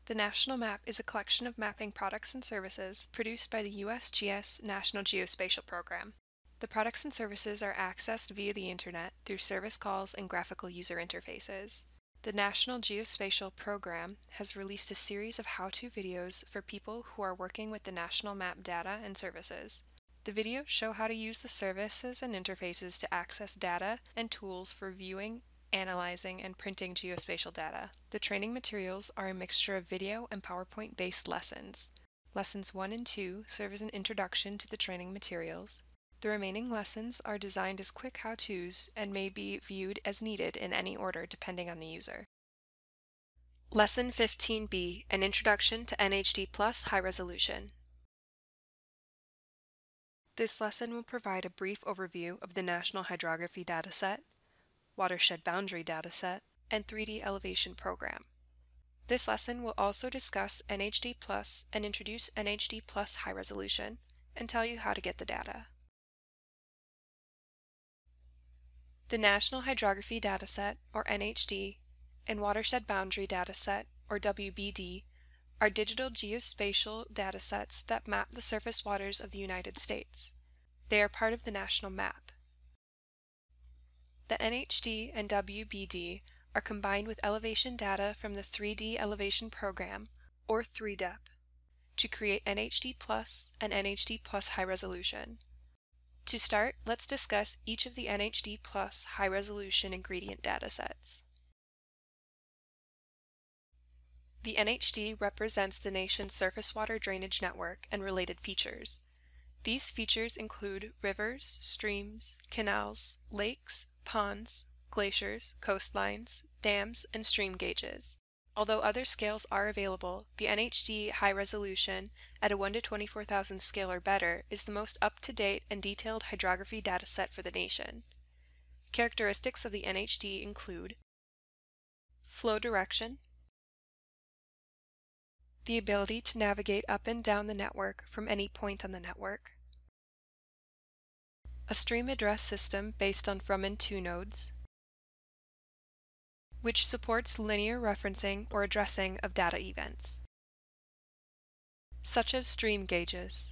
The National Map is a collection of mapping products and services produced by the USGS National Geospatial Program. The products and services are accessed via the Internet through service calls and graphical user interfaces. The National Geospatial Program has released a series of how-to videos for people who are working with the National Map data and services. The videos show how to use the services and interfaces to access data and tools for viewing, analyzing, and printing geospatial data. The training materials are a mixture of video and PowerPoint-based lessons. Lessons 1 and 2 serve as an introduction to the training materials. The remaining lessons are designed as quick how-tos and may be viewed as needed in any order depending on the user. Lesson 15B, an introduction to NHDPlus High Resolution. This lesson will provide a brief overview of the National Hydrography Dataset, Watershed Boundary Dataset, and 3D Elevation Program. This lesson will also discuss NHDPlus and introduce NHDPlus High Resolution, and tell you how to get the data. The National Hydrography Dataset, or NHD, and Watershed Boundary Dataset, or WBD, are digital geospatial datasets that map the surface waters of the United States. They are part of the National Map. The NHD and WBD are combined with elevation data from the 3D Elevation Program, or 3DEP, to create NHDPlus and NHDPlus High Resolution. To start, let's discuss each of the NHDPlus High Resolution ingredient datasets. The NHD represents the nation's surface water drainage network and related features. These features include rivers, streams, canals, lakes, ponds, glaciers, coastlines, dams, and stream gauges. Although other scales are available, the NHD High Resolution at a 1 to 24,000 scale or better is the most up-to-date and detailed hydrography dataset for the nation. Characteristics of the NHD include flow direction, the ability to navigate up and down the network from any point on the network, a stream address system based on from and to nodes, which supports linear referencing or addressing of data events, such as stream gauges,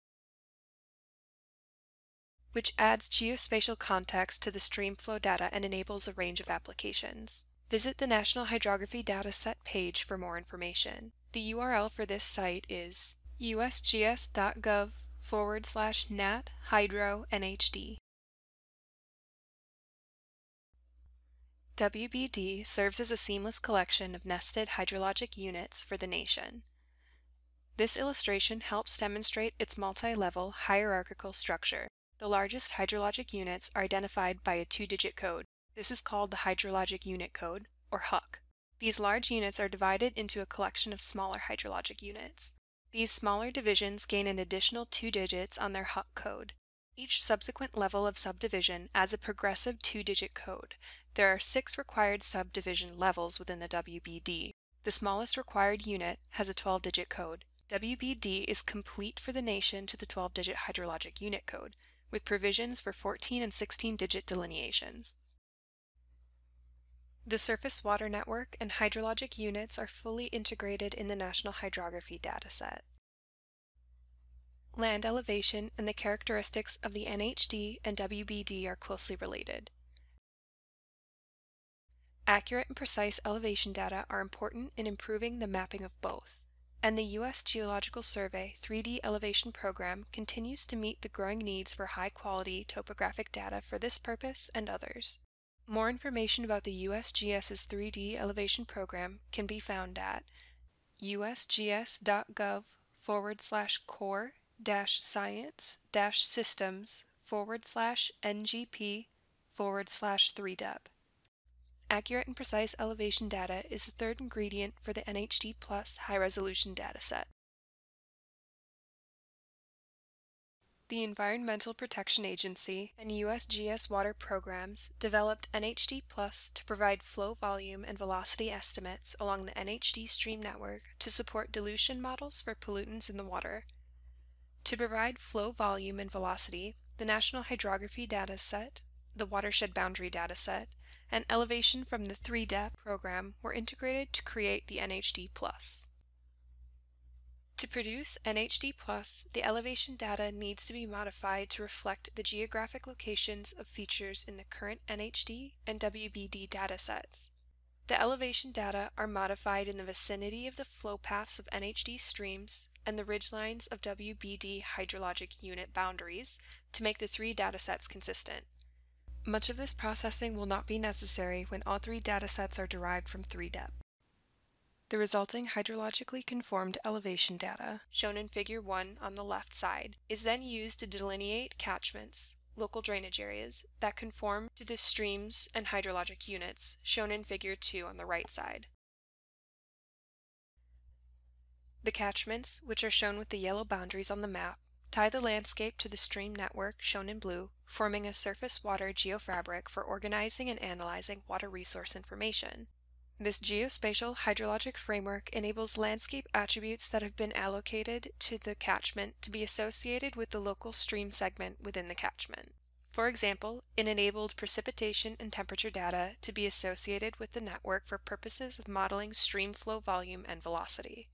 which adds geospatial context to the stream flow data and enables a range of applications. Visit the National Hydrography Dataset page for more information. The URL for this site is usgs.gov/nat-hydro-NHD. WBD serves as a seamless collection of nested hydrologic units for the nation. This illustration helps demonstrate its multi-level hierarchical structure. The largest hydrologic units are identified by a 2-digit code. This is called the Hydrologic Unit Code, or HUC. These large units are divided into a collection of smaller hydrologic units. These smaller divisions gain an additional 2 digits on their HUC code. Each subsequent level of subdivision adds a progressive 2-digit code. There are 6 required subdivision levels within the WBD. The smallest required unit has a 12-digit code. WBD is complete for the nation to the 12-digit hydrologic unit code, with provisions for 14 and 16-digit delineations. The surface water network and hydrologic units are fully integrated in the National Hydrography Dataset. Land elevation and the characteristics of the NHD and WBD are closely related. Accurate and precise elevation data are important in improving the mapping of both, and the U.S. Geological Survey 3D Elevation Program continues to meet the growing needs for high-quality topographic data for this purpose and others. More information about the USGS's 3D Elevation Program can be found at usgs.gov/core-science-systems/NGP/3DEP. Accurate and precise elevation data is the third ingredient for the NHDPlus High Resolution Dataset. The Environmental Protection Agency and USGS water programs developed NHDPlus to provide flow volume and velocity estimates along the NHD stream network to support dilution models for pollutants in the water. To provide flow volume and velocity, the National Hydrography Dataset, the Watershed Boundary Dataset, and elevation from the 3DEP program were integrated to create the NHDPlus. To produce NHDPlus, the elevation data needs to be modified to reflect the geographic locations of features in the current NHD and WBD datasets. The elevation data are modified in the vicinity of the flow paths of NHD streams and the ridgelines of WBD hydrologic unit boundaries to make the three datasets consistent. Much of this processing will not be necessary when all three datasets are derived from 3DEP. The resulting hydrologically conformed elevation data, shown in Figure 1 on the left side, is then used to delineate catchments, local drainage areas, that conform to the streams and hydrologic units, shown in Figure 2 on the right side. The catchments, which are shown with the yellow boundaries on the map, tie the landscape to the stream network, shown in blue, forming a surface water geofabric for organizing and analyzing water resource information. This geospatial hydrologic framework enables landscape attributes that have been allocated to the catchment to be associated with the local stream segment within the catchment. For example, it enabled precipitation and temperature data to be associated with the network for purposes of modeling stream flow volume and velocity.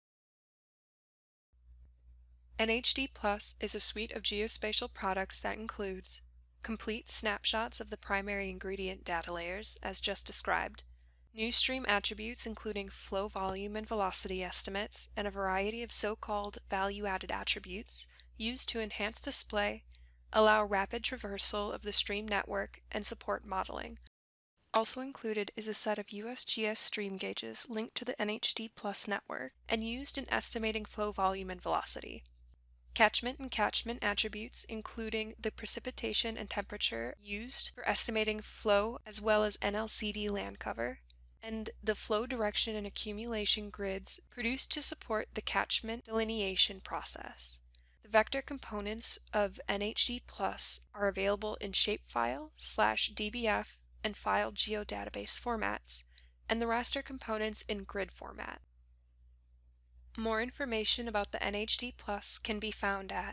NHDPlus is a suite of geospatial products that includes complete snapshots of the primary ingredient data layers, as just described, new stream attributes including flow volume and velocity estimates, and a variety of so-called value-added attributes used to enhance display, allow rapid traversal of the stream network, and support modeling. Also included is a set of USGS stream gauges linked to the NHDPlus network and used in estimating flow volume and velocity. Catchment and catchment attributes, including the precipitation and temperature used for estimating flow, as well as NLCD land cover, and the flow direction and accumulation grids produced to support the catchment delineation process. The vector components of NHDPlus are available in shapefile, /dbf, and file geodatabase formats, and the raster components in grid format. More information about the NHDPlus can be found at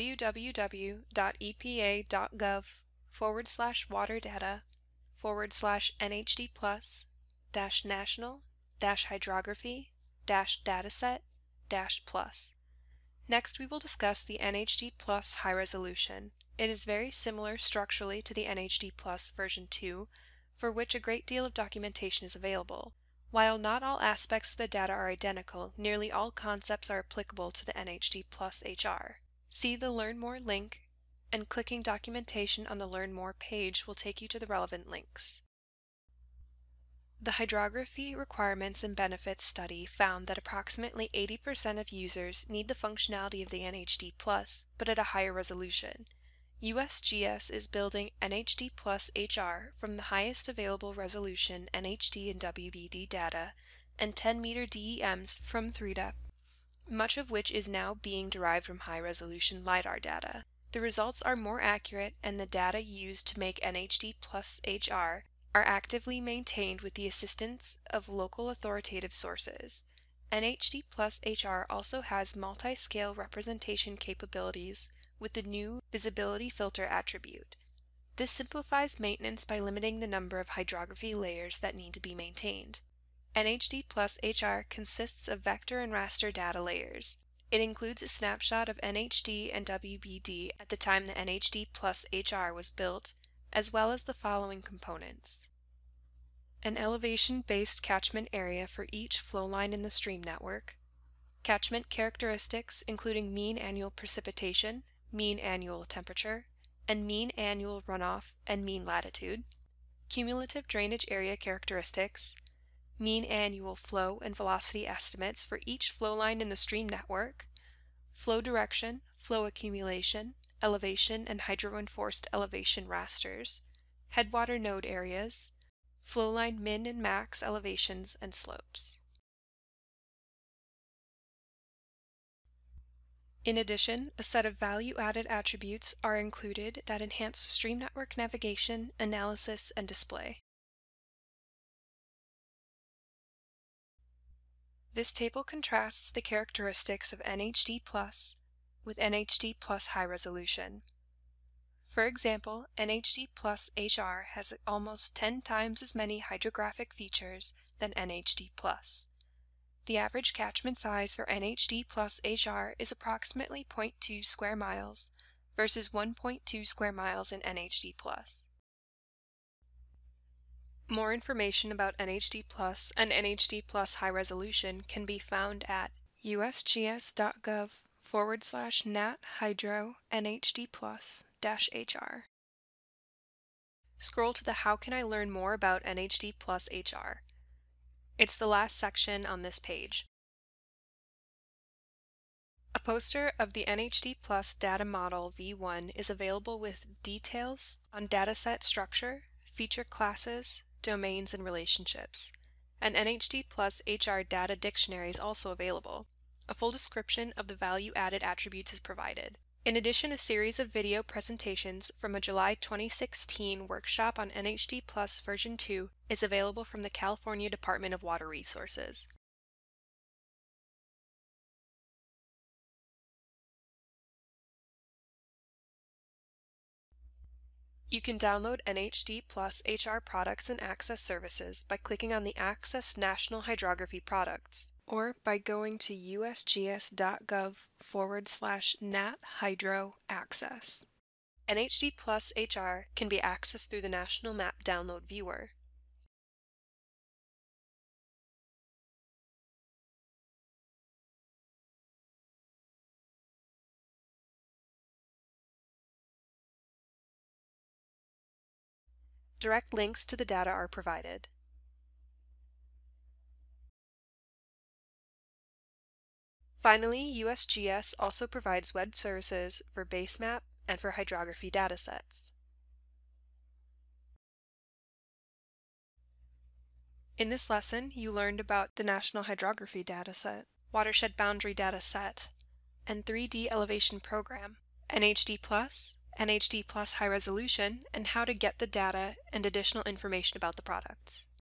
www.epa.gov/waterdata/national-hydrography-dataset-plus. Next, we will discuss the NHDPlus High Resolution. It is very similar structurally to the NHDPlus version 2, for which a great deal of documentation is available. While not all aspects of the data are identical, nearly all concepts are applicable to the NHDPlus HR. See the Learn More link, and clicking documentation on the Learn More page will take you to the relevant links. The Hydrography Requirements and Benefits study found that approximately 80% of users need the functionality of the NHDPlus, but at a higher resolution. USGS is building NHDPlus HR from the highest available resolution NHD and WBD data and 10-meter DEMs from 3DEP, much of which is now being derived from high-resolution LiDAR data. The results are more accurate, and the data used to make NHDPlus HR are actively maintained with the assistance of local authoritative sources. NHDPlus HR also has multi-scale representation capabilities with the new Visibility Filter attribute. This simplifies maintenance by limiting the number of hydrography layers that need to be maintained. NHDPlus HR consists of vector and raster data layers. It includes a snapshot of NHD and WBD at the time the NHDPlus HR was built, as well as the following components: an elevation-based catchment area for each flow line in the stream network, catchment characteristics including mean annual precipitation, mean annual temperature, and mean annual runoff and mean latitude, cumulative drainage area characteristics, mean annual flow and velocity estimates for each flow line in the stream network, flow direction, flow accumulation, elevation and hydro-enforced elevation rasters, headwater node areas, flow line min and max elevations and slopes. In addition, a set of value-added attributes are included that enhance stream network navigation, analysis, and display. This table contrasts the characteristics of NHDPlus with NHDPlus High Resolution. For example, NHDPlus HR has almost 10 times as many hydrographic features than NHDPlus. The average catchment size for NHDPlus HR is approximately 0.2 square miles versus 1.2 square miles in NHDPlus. More information about NHDPlus and NHDPlus High Resolution can be found at usgs.gov/NatHydro-NHDPlus-HR. Scroll to the How Can I Learn More About NHDPlus HR? It's the last section on this page. A poster of the NHDPlus Data Model V1 is available with details on dataset structure, feature classes, domains, and relationships. An NHDPlus HR Data Dictionary is also available. A full description of the value-added attributes is provided. In addition, a series of video presentations from a July 2016 workshop on NHDPlus version 2 is available from the California Department of Water Resources. You can download NHDPlus HR products and access services by clicking on the Access National Hydrography products, or by going to usgs.gov/NatHydroAccess. NHDPlus HR can be accessed through the National Map Download Viewer. Direct links to the data are provided. Finally, USGS also provides web services for basemap and for hydrography datasets. In this lesson, you learned about the National Hydrography Dataset, Watershed Boundary Dataset, and 3D Elevation Program, NHDPlus, NHDPlus High Resolution, and how to get the data and additional information about the products.